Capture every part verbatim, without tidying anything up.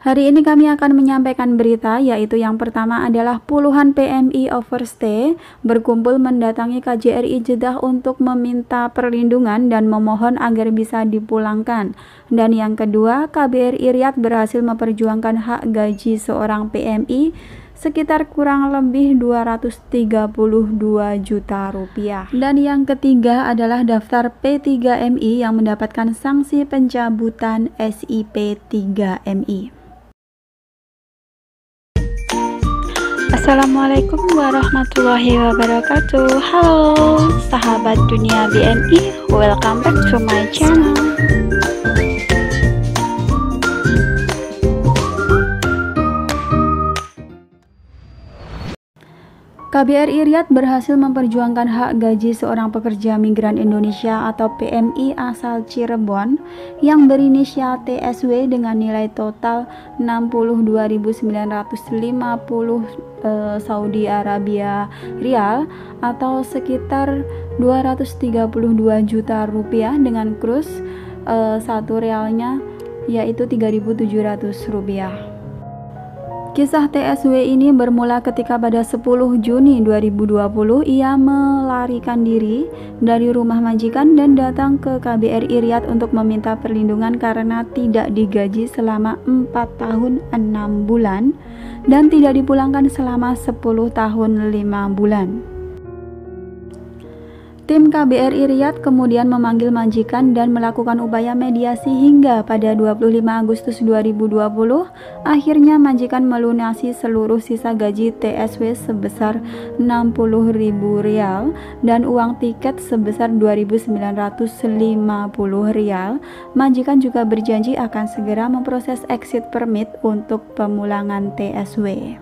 Hari ini kami akan menyampaikan berita, yaitu yang pertama adalah puluhan P M I overstay berkumpul mendatangi K J R I Jeddah untuk meminta perlindungan dan memohon agar bisa dipulangkan. Dan yang kedua, K B R I Riyadh berhasil memperjuangkan hak gaji seorang P M I sekitar kurang lebih dua ratus tiga puluh dua juta rupiah. Dan yang ketiga adalah daftar P tiga M I yang mendapatkan sanksi pencabutan S I P tiga M I. Assalamualaikum warahmatullahi wabarakatuh. Halo sahabat dunia B M I, welcome back to my channel. K B R I Riyadh berhasil memperjuangkan hak gaji seorang pekerja migran Indonesia atau P M I asal Cirebon yang berinisial T S W dengan nilai total enam puluh dua ribu sembilan ratus lima puluh eh, Saudi Arabia Rial atau sekitar dua ratus tiga puluh dua juta rupiah dengan kurs eh, satu realnya yaitu tiga ribu tujuh ratus rupiah. Kisah T S W ini bermula ketika pada sepuluh Juni dua ribu dua puluh ia melarikan diri dari rumah majikan dan datang ke K B R I Riyadh untuk meminta perlindungan karena tidak digaji selama empat tahun enam bulan dan tidak dipulangkan selama sepuluh tahun lima bulan. Tim K B R I Riyadh kemudian memanggil majikan dan melakukan upaya mediasi hingga pada dua puluh lima Agustus dua ribu dua puluh akhirnya majikan melunasi seluruh sisa gaji T S W sebesar enam puluh ribu rial dan uang tiket sebesar dua ribu sembilan ratus lima puluh rial. Majikan juga berjanji akan segera memproses exit permit untuk pemulangan T S W.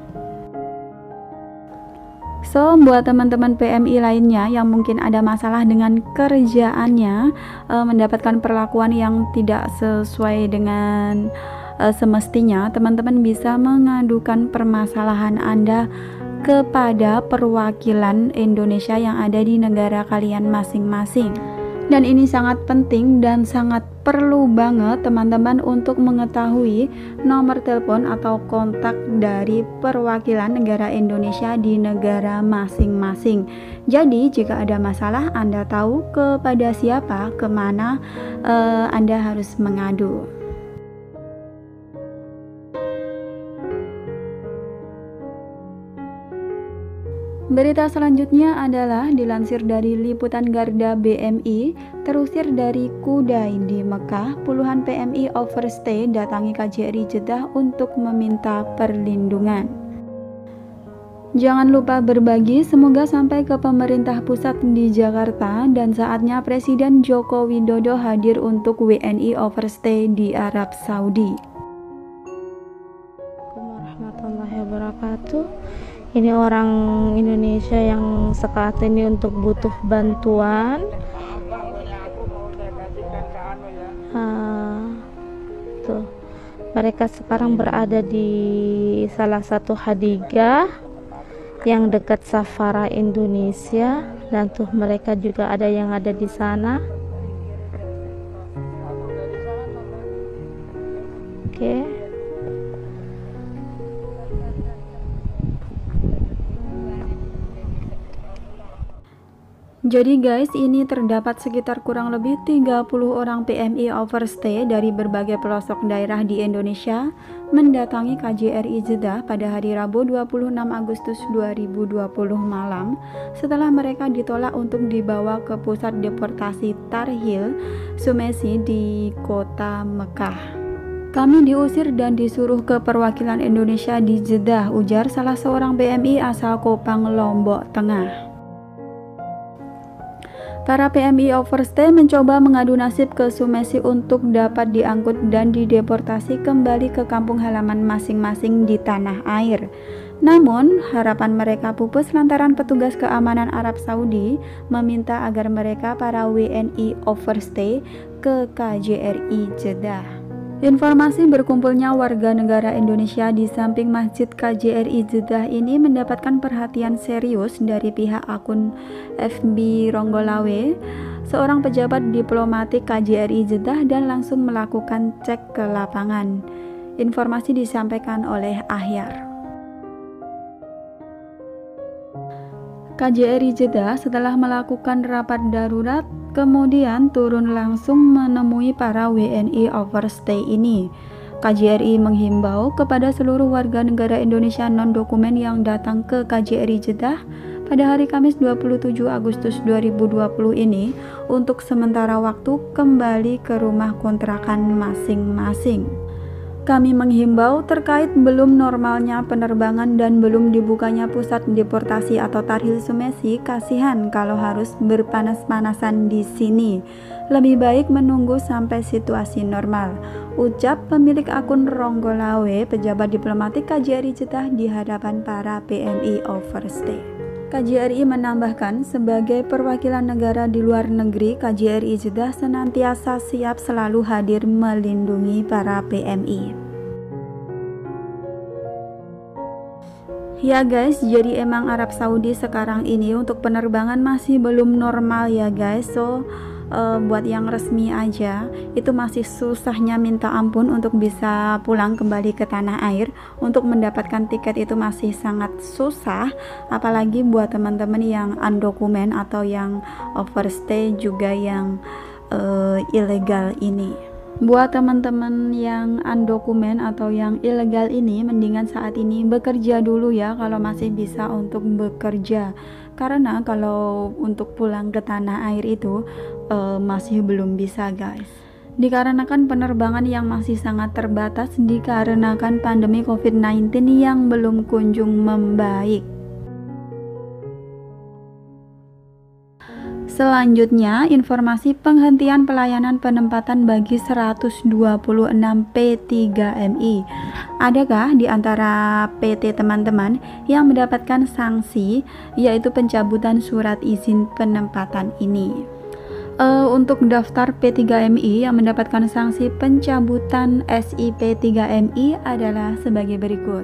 So, buat teman-teman P M I lainnya yang mungkin ada masalah dengan kerjaannya, e, mendapatkan perlakuan yang tidak sesuai dengan e, semestinya, teman-teman bisa mengadukan permasalahan Anda kepada perwakilan Indonesia yang ada di negara kalian masing-masing. Dan ini sangat penting dan sangat perlu banget teman-teman untuk mengetahui nomor telepon atau kontak dari perwakilan negara Indonesia di negara masing-masing. Jadi jika ada masalah Anda tahu kepada siapa, kemana uh, Anda harus mengadu. Berita selanjutnya adalah dilansir dari liputan Garda B M I, terusir dari Kudai di Mekah, puluhan P M I overstay datangi K J R I Jeddah untuk meminta perlindungan. Jangan lupa berbagi, semoga sampai ke pemerintah pusat di Jakarta dan saatnya Presiden Joko Widodo hadir untuk W N I overstay di Arab Saudi. Assalamualaikum warahmatullahi wabarakatuh. Ini orang Indonesia yang saat ini untuk butuh bantuan. Uh, tuh, mereka sekarang berada di salah satu hadigah yang dekat Safara Indonesia, dan tuh mereka juga ada yang ada di sana. Oke. Okay. Jadi guys, ini terdapat sekitar kurang lebih tiga puluh orang P M I overstay dari berbagai pelosok daerah di Indonesia mendatangi K J R I Jeddah pada hari Rabu dua puluh enam Agustus dua ribu dua puluh malam setelah mereka ditolak untuk dibawa ke pusat deportasi Tarhil Sumesi di kota Mekah. Kami diusir dan disuruh ke perwakilan Indonesia di Jeddah, ujar salah seorang P M I asal Kopang, Lombok Tengah. Para P M I overstay mencoba mengadu nasib ke Sumesi untuk dapat diangkut dan dideportasi kembali ke kampung halaman masing-masing di tanah air. Namun, harapan mereka pupus lantaran petugas keamanan Arab Saudi meminta agar mereka para W N I overstay ke K J R I Jeddah. Informasi berkumpulnya warga negara Indonesia di samping Masjid K J R I Jeddah ini mendapatkan perhatian serius dari pihak akun F B Ronggolawe, seorang pejabat diplomatik K J R I Jeddah, dan langsung melakukan cek ke lapangan. Informasi disampaikan oleh Ahyar. K J R I Jeddah setelah melakukan rapat darurat kemudian turun langsung menemui para W N I overstay ini. K J R I menghimbau kepada seluruh warga negara Indonesia non-dokumen yang datang ke K J R I Jeddah pada hari Kamis dua puluh tujuh Agustus dua ribu dua puluh ini untuk sementara waktu kembali ke rumah kontrakan masing-masing. Kami menghimbau terkait belum normalnya penerbangan dan belum dibukanya pusat deportasi atau Tarhil Sumesi, kasihan kalau harus berpanas-panasan di sini. Lebih baik menunggu sampai situasi normal, ucap pemilik akun Ronggolawe, pejabat diplomatik K J R I Jeddah di hadapan para P M I overstay. K J R I menambahkan, sebagai perwakilan negara di luar negeri, K J R I Jeddah senantiasa siap selalu hadir melindungi para P M I. Ya guys, jadi emang Arab Saudi sekarang ini untuk penerbangan masih belum normal ya guys. So Uh, buat yang resmi aja itu masih susahnya minta ampun untuk bisa pulang kembali ke tanah air. Untuk mendapatkan tiket itu masih sangat susah, apalagi buat teman-teman yang undokumen atau yang overstay juga yang uh, ilegal ini. Buat teman-teman yang undokumen atau yang ilegal ini, mendingan saat ini bekerja dulu ya kalau masih bisa untuk bekerja. Karena kalau untuk pulang ke tanah air itu uh, masih belum bisa guys. Dikarenakan penerbangan yang masih sangat terbatas dikarenakan pandemi covid sembilan belas yang belum kunjung membaik. Selanjutnya, informasi penghentian pelayanan penempatan bagi seratus dua puluh enam P tiga M I. Adakah di antara P T teman-teman yang mendapatkan sanksi, yaitu pencabutan surat izin penempatan ini? Uh, untuk daftar P tiga M I yang mendapatkan sanksi pencabutan S I P tiga M I adalah sebagai berikut.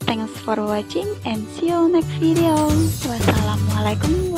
Thanks for watching and see you next video. Wassalamualaikum